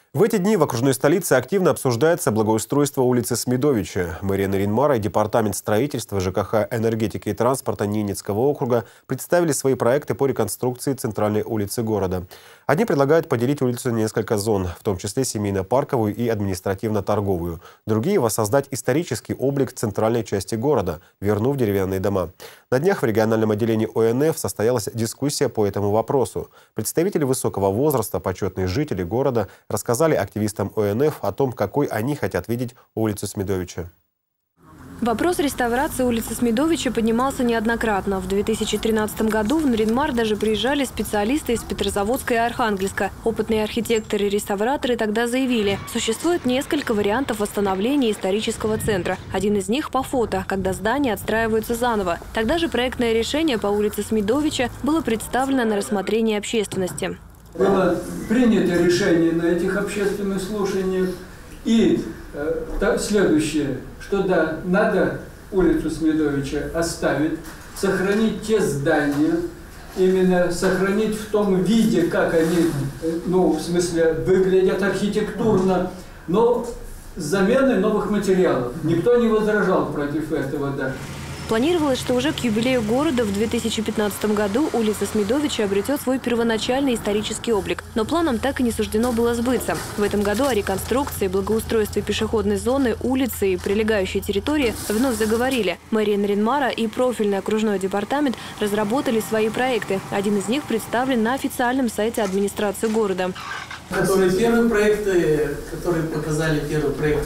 В эти дни в окружной столице активно обсуждается благоустройство улицы Смедовича. Мэрия Нарин-Мара и Департамент строительства, ЖКХ, энергетики и транспорта Ненецкого округа представили свои проекты по реконструкции центральной улицы города. Одни предлагают поделить улицу на несколько зон, в том числе семейно-парковую и административно-торговую. Другие – воссоздать исторический облик центральной части города, вернув деревянные дома. На днях в региональном отделении ОНФ состоялась дискуссия по этому вопросу. Представители высокого возраста, почетные жители города рассказали активистам ОНФ о том, какой они хотят видеть улицу Смедовича. Вопрос реставрации улицы Смедовича поднимался неоднократно. В 2013 году в Нарин-Мар даже приезжали специалисты из Петрозаводска и Архангельска. Опытные архитекторы и реставраторы тогда заявили, существует несколько вариантов восстановления исторического центра. Один из них по фото, когда здания отстраиваются заново. Тогда же проектное решение по улице Смедовича было представлено на рассмотрение общественности. Было принято решение на этих общественных слушаниях. И следующее, что да, надо улицу Смедовича оставить, сохранить те здания, именно сохранить в том виде, как они, в смысле, выглядят архитектурно, но с заменой новых материалов. Никто не возражал против этого даже. Планировалось, что уже к юбилею города в 2015 году улица Смедовича обретет свой первоначальный исторический облик. Но планам так и не суждено было сбыться. В этом году о реконструкции, благоустройстве пешеходной зоны, улицы и прилегающей территории вновь заговорили. Мэрия Нарин-Мара и профильный окружной департамент разработали свои проекты. Один из них представлен на официальном сайте администрации города. Первые проекты, которые показали первый проект,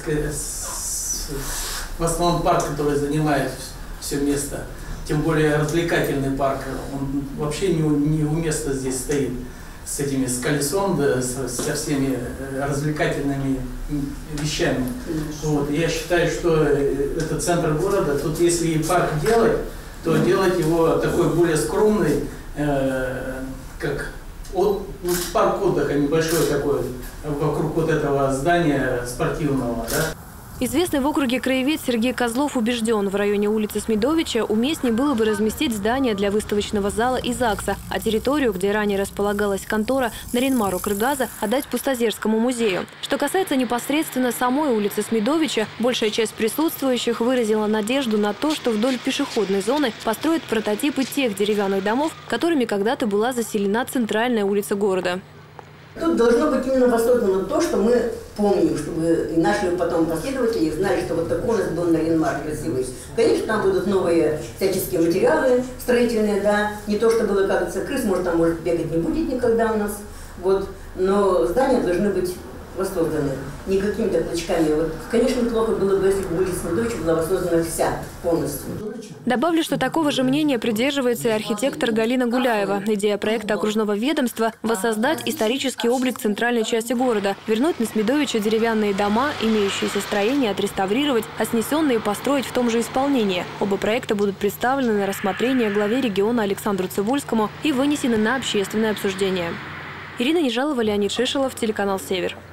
в основном парк, который занимает все место, тем более развлекательный парк, он вообще неуместно здесь стоит с этими, с колесом, да, со всеми развлекательными вещами. Вот. Я считаю, что это центр города, тут если и парк делать, то делать его такой более скромный, как парк отдыха небольшой такой, вокруг вот этого здания спортивного, да. Известный в округе краевед Сергей Козлов убежден, в районе улицы Смедовича уместнее было бы разместить здание для выставочного зала и ЗАГСа, а территорию, где ранее располагалась контора Нарин-Мар Укргаза, отдать Пустозерскому музею. Что касается непосредственно самой улицы Смедовича, большая часть присутствующих выразила надежду на то, что вдоль пешеходной зоны построят прототипы тех деревянных домов, которыми когда-то была заселена центральная улица города. Тут должно быть именно воссоздано то, что мы помним, чтобы и наши потом последователи знали, что вот такой у нас дом Нарин-Мар красивый. Конечно, там будут новые всяческие материалы строительные, да, не то, что было, кажется, крыс, там может бегать не будет никогда у нас, вот, но здания должны быть воссозданы не какими-то клочками. Вот, конечно, плохо было бы, если бы улица Смедовича была воссоздана вся полностью. Добавлю, что такого же мнения придерживается и архитектор Галина Гуляева. Идея проекта окружного ведомства – воссоздать исторический облик центральной части города, вернуть на Смедовича деревянные дома, имеющиеся строения отреставрировать, а снесенные построить в том же исполнении. Оба проекта будут представлены на рассмотрение главе региона Александру Цибульскому и вынесены на общественное обсуждение. Ирина Нежалова, Леонид Шишелов, телеканал «Север».